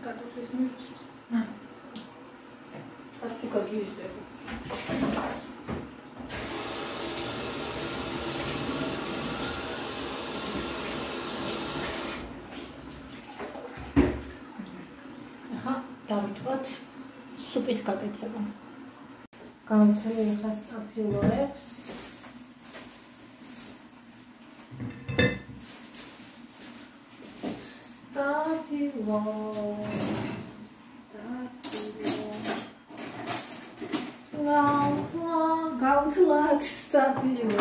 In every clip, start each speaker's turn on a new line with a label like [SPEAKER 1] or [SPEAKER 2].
[SPEAKER 1] კატუსის მიწ. ასუქა გიჟდება. ახლა დავიწყოთ სუპის გაკეთება. გავთელი ახლა სტაფილოებს. გავთლათ სტაფილო.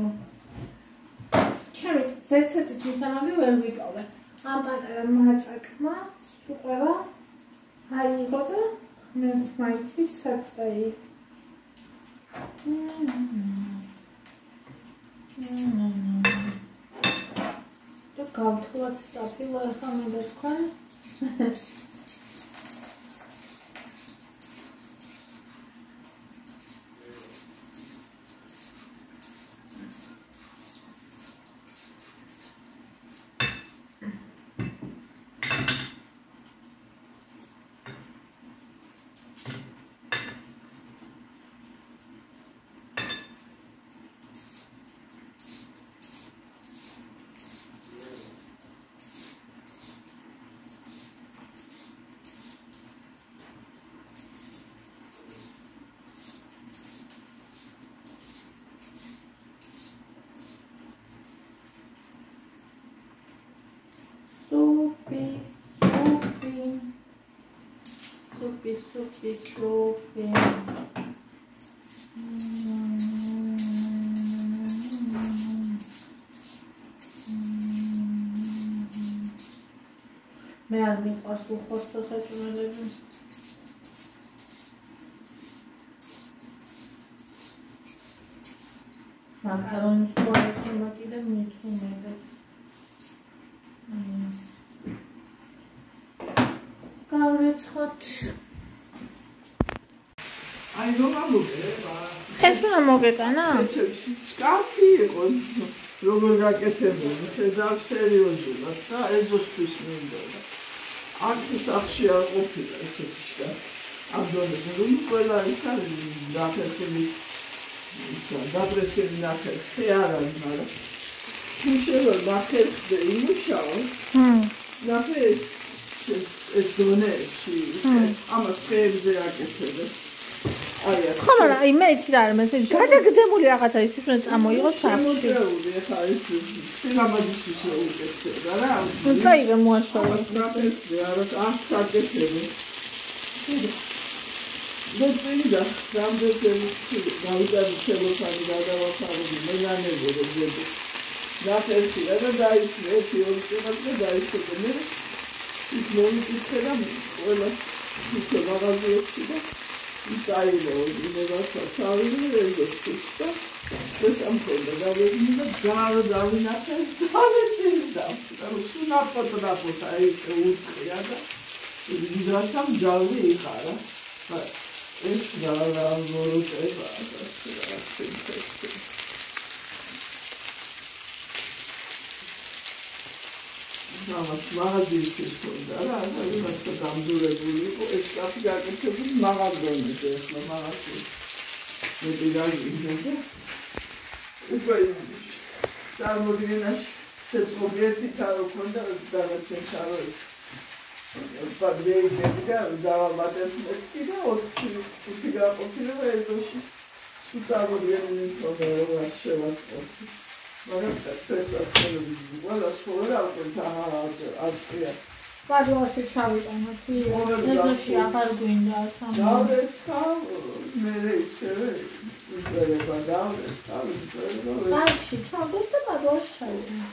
[SPEAKER 1] ჩემი ვერცერთი თვისამალი ვერ ვიპოვე. ამ პატარა მაწაკმა სუყევა აიღო და მეც მაიცის საწეი. და გავთლათ სტაფილო ახლა მე და თქვენ. Supi. მე არ მიყვარს უხორცო საჭმელები. მაკარონის მოექნება კიდე მithumedes. გავრეცხოთ.
[SPEAKER 2] აი რომ ამოგება.
[SPEAKER 1] ეს უნდა მოგეტანა?
[SPEAKER 2] სკაფი იყო. როგორ გაკეთებული, შეძავ სერიოზულად და ეზოსთვის მინდოდა. არც სახში არ ყოფილა ესეთი სკაფი. ამდენად რომ ყველა ის არის დაფერხული. დაბრესები ნახე არ არის, მაგრამ შეიძლება ნახე იმუშაო. ნახე ეს დონეებში ამას ხეებზე აკეთებდა.
[SPEAKER 1] ხომ აი მე იცი რა არის ეს გადაგდებული რაღაცა ის უნდა წამოიღოს სახში.
[SPEAKER 2] ეხა ეს შეგამადის უკეთდება რა.
[SPEAKER 1] ნუ წაიღე მოაშორე.
[SPEAKER 2] არ საკეთებ. მოწინდა რამდენი გავიტანე შემოსანი გადავახარები მეგანები როგორ ნახეთი და დაიწყე ერთი ორი წელი დაიწყე მე ის მომიწე და ყველა ის მაღაზიაში და ისაილო იმედაცა თავი ეგოც და ეს ამქონდა დავეძინა და დავინახე დავეცინდა და სუნაპოტრაპოთა ეს უწყია და ვიდროსამ ჯალვი იყარა ეს გავარვორუტება მამას მაღაზიაში ხონდა რა ამას დამძურებული იყო ეს კაფე გაკეთებული მაღაზიაში ახლა მაღაზიაში მე დაგიგებდა უკვე წარმოდგენაში შეწყობილი თავი ქონდა რაღაცა ჩარო პადრეიდები და მატემატიკა და ოთხი გაყოფილება ეზოში სუტაროდნენ პროგრამა შევაწყობთ მაგრამ ეს ყველა სკოლა უკვე აღწია
[SPEAKER 1] პადროში ჩავიტანოთ ეზოში აღარ გვინდა
[SPEAKER 2] დავდეს მე ისევე უბრალოდ დავდეს
[SPEAKER 1] ბანკში ჩავდოთ და პადროში ჩავიტანოთ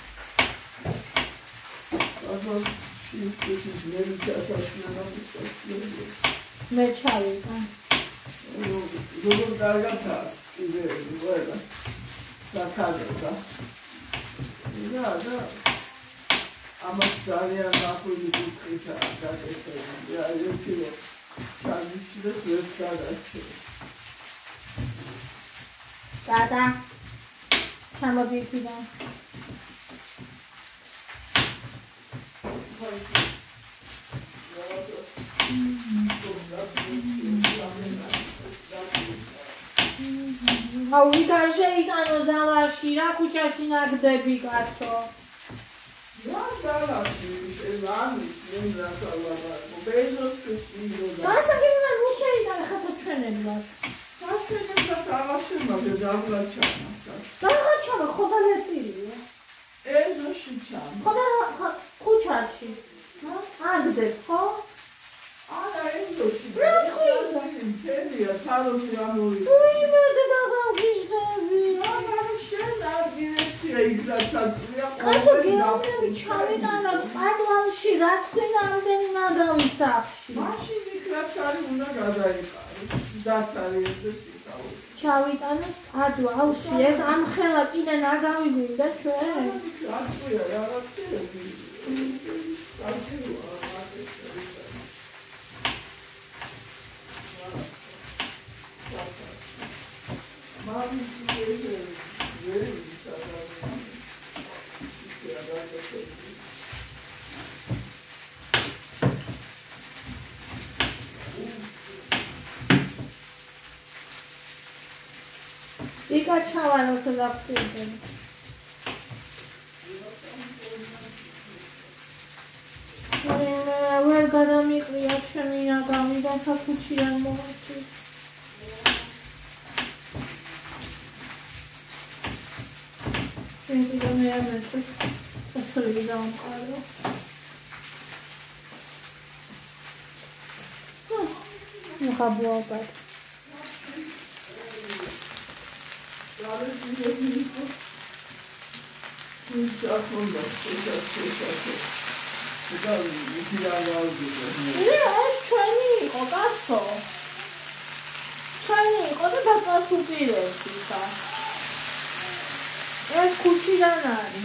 [SPEAKER 1] მე ჩავიტან
[SPEAKER 2] როგორ დაგაცა ისე ყველა საკადრა და ამას ძალიან ნახული გიქრითა გაკეთებული ერთი ჩადის და ეს გადაჭი
[SPEAKER 1] დადა ჩამოდიჭიდა აუვიდარჟე იტანო ზალაში, რა ქუჩაში ნაგდები კაცო?
[SPEAKER 2] რა ზალაში, ამის ნენდასალაბა, ბეზოსთვის მიდოდა.
[SPEAKER 1] გასაგებია ნუ შეიტანე ხათო ჩვენებმა.
[SPEAKER 2] ჩვენებმა თავაშემაგე დაგლაჩანა.
[SPEAKER 1] დაგაჩანა ხოდა ლეწილია.
[SPEAKER 2] ეზოში ჩანა.
[SPEAKER 1] ხოდა ქუჩაში. აგდებ ხო?
[SPEAKER 2] არა ეზოში.
[SPEAKER 1] რა თქვია?
[SPEAKER 2] თელია თავი ამოვიდა.
[SPEAKER 1] უიმედე დაგავგიჟდები.
[SPEAKER 2] არა შენ აგირეცია იგდაცია
[SPEAKER 1] კაცო გეომები ჩავიტანა პატვალში რა თქვენ ამდენი ნაგავი სახში.
[SPEAKER 2] მაშინ იქრაცარი უნდა გადაიყარო. დაცარი ეს ისაუ.
[SPEAKER 1] ჩავიტანა პატვალში ეს ამხელა კიდე ნაგავი გვინდა ჩვენ?
[SPEAKER 2] რა თქვია რა თქვია.
[SPEAKER 1] იკა ჩავარო და ვხდები. ვერ გადამიყრია ჩემი ნაგავი და ქუჩიდან მოვაჩი. Şimdi de ne yapacağız? Asılıyla amkarlı. Ne kabul oldu? Ne aż czajnik, ogaco. Czajnik, o to taka supile pisa. Ez kuchiden ari.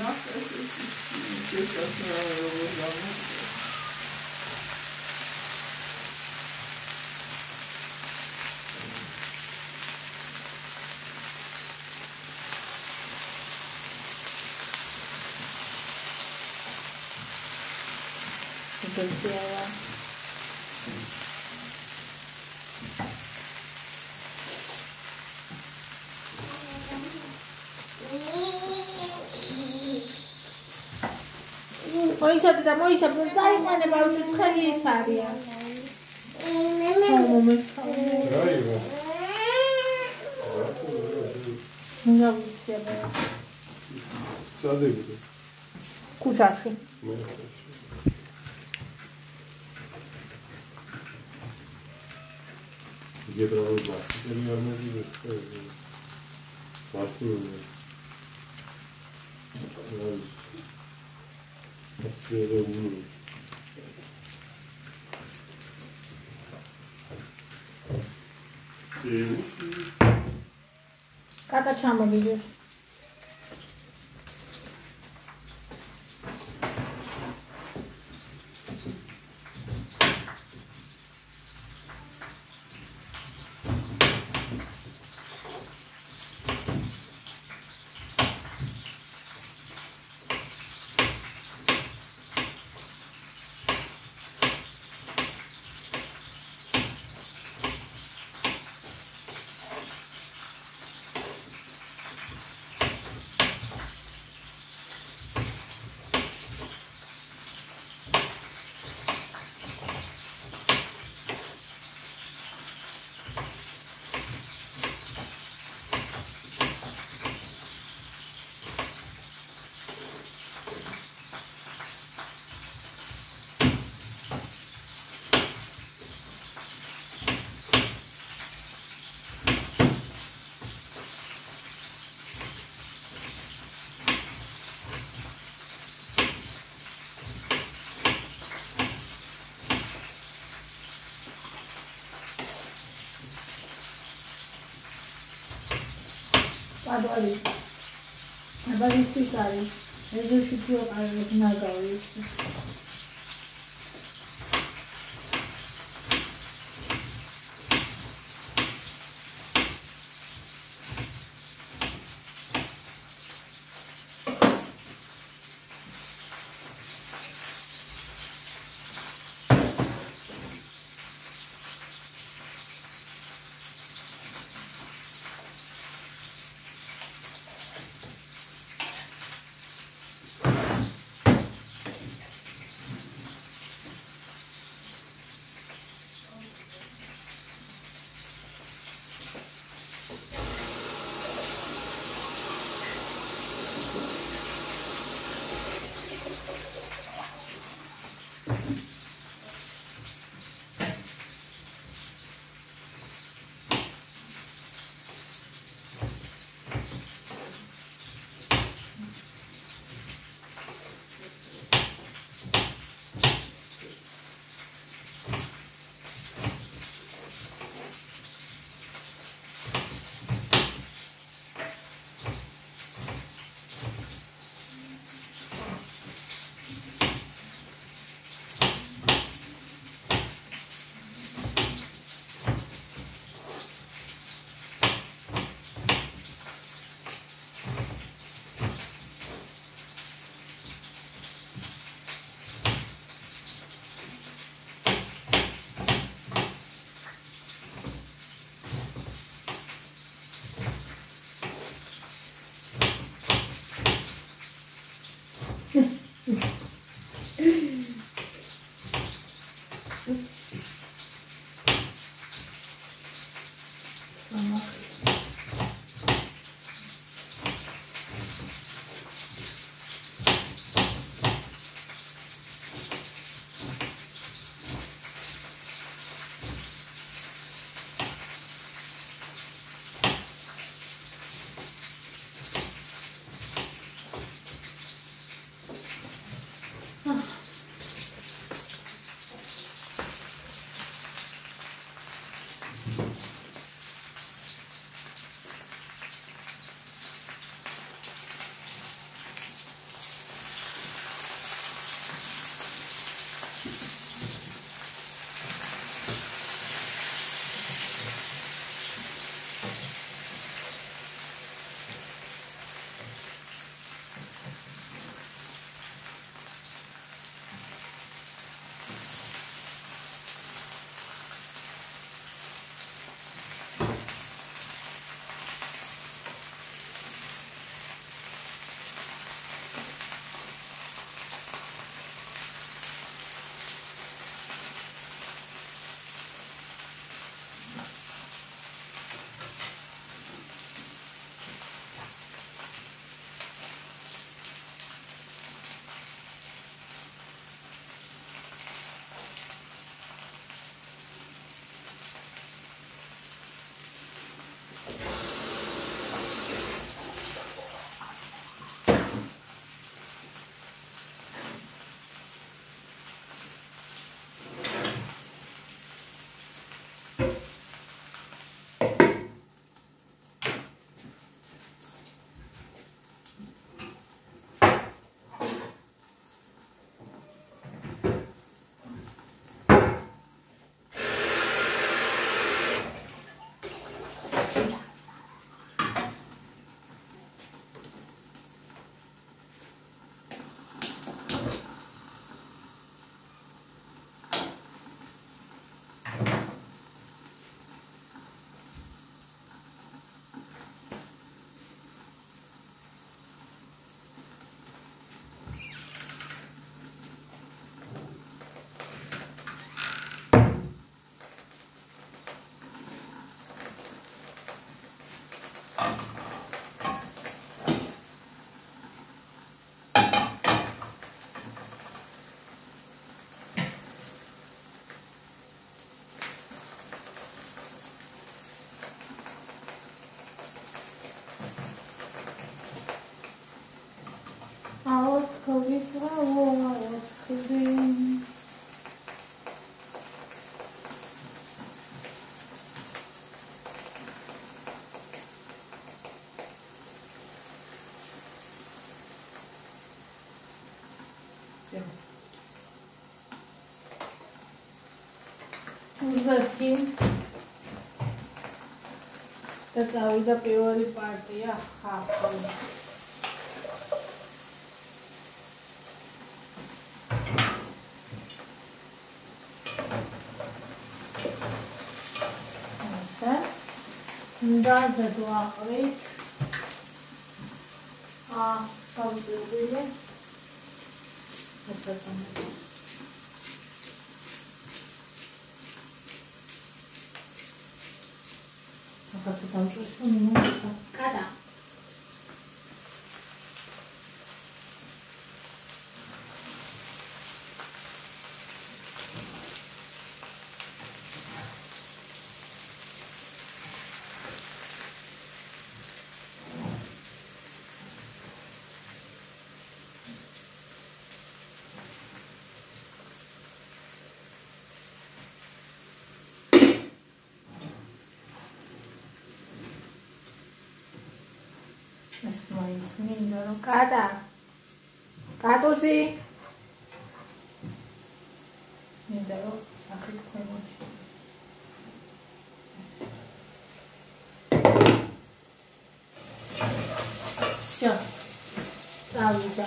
[SPEAKER 1] Güzel. მოიცადე და მოიცადე წაიყვანე ბავშვი ცხელი ის არიან.
[SPEAKER 3] რაიო.
[SPEAKER 1] უნდა ვიციაბა.
[SPEAKER 3] წადებული.
[SPEAKER 1] ქუჩაში.
[SPEAKER 3] გებრალო ბასტელი ამოდი. ბასტელი.
[SPEAKER 1] Kaka çamurluyor. Adori. Adori spisari. Ezo shikio qarez nagavis. Tamam. uzatayım. Tatawida პირველი პარტია ხახო. Ndaza duaqrit. Kavdurili. Asfaltamız. Kafası tamçosu mu? Kada. Kada. Katosi. Mindaro sakit koymak. Все. Ставлю.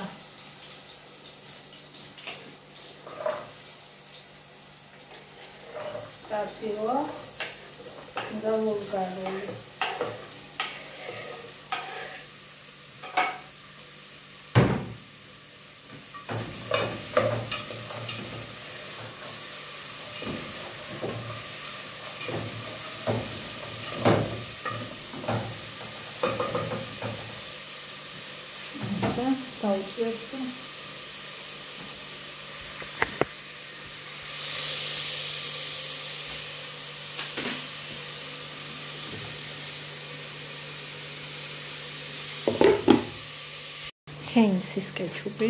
[SPEAKER 1] Ставила. Заволгали. Heinz's კეჩუპი.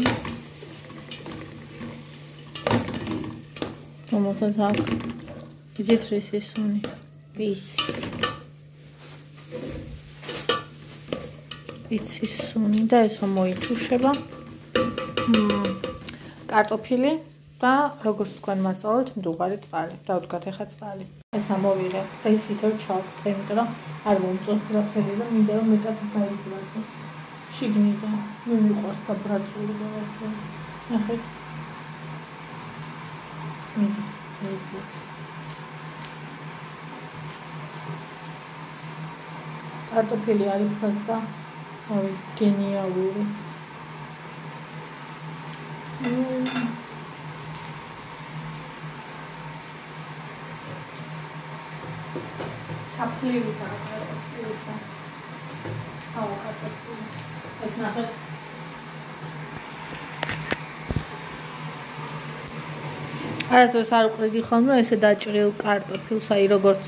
[SPEAKER 1] რომელსაც აქვს იცით რისის სუნი? ვიცის სუნი და ეს რომ მოითუშება. კარტოფილი და როგორც თქვენ მასწავლეთ, მდუღარი წყალი. დავდგათ ახლა წყალი. ეს ამოვიღე და ის ისევ ჩავხტე, იმიტომ რომ არ მომწონს რაფერი და მინდა რომ მეტად დაიბრაძოს. შიგნიდან მე მიყვარს დაბრაძული და ვაფერი. ნახეთ. კარტოფილი არის ფასტა, გენიალური. ჩაფლივი კარტოფილისა. კარტოფილი. ეს ნახეთ. არასდროს არ ვყრიდი ხოლმე ესე დაჭრილ კარტოფილს, აი როგორც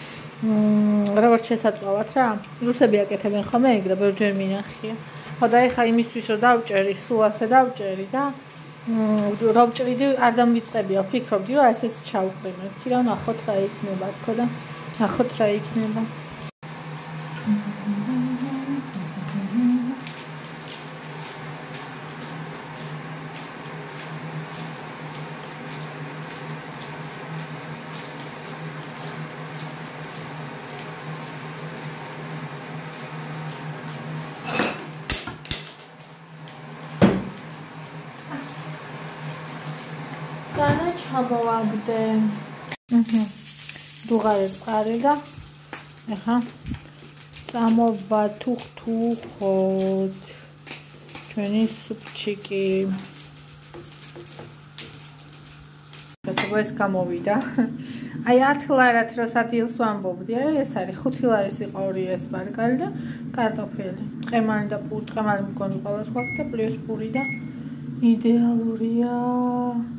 [SPEAKER 1] შესაწვავად რა. რუსები აკეთებენ ხოლმე ეგრე, ბევრჯერ მინახია. ხო და ეხა იმისთვის რომ დავჭერი, სულ ასე დავჭერი და რა ვჭრიდი არ დამვიწყებია, ვფიქრობდი რომ ესეც ჩავყრი მეთქი რა ნახოთ რა იქნება თქო და ნახოთ რა იქნება. Dana ჩამოვაგდე. დუღარი წყარი და ეხა წამოვათუხთუხოთ ჩვენი სუპჩიკი. ეს გამოვიდა. აი 10 ლარად რო სადილს ვამბობდი, ეს არის 5 ლარის იყო 2 ესპარგალი და კარტოფილი. ტყემალი და ტყემალი მგონი ყოველს გვაქვს და პლუს პური და იდეალურია.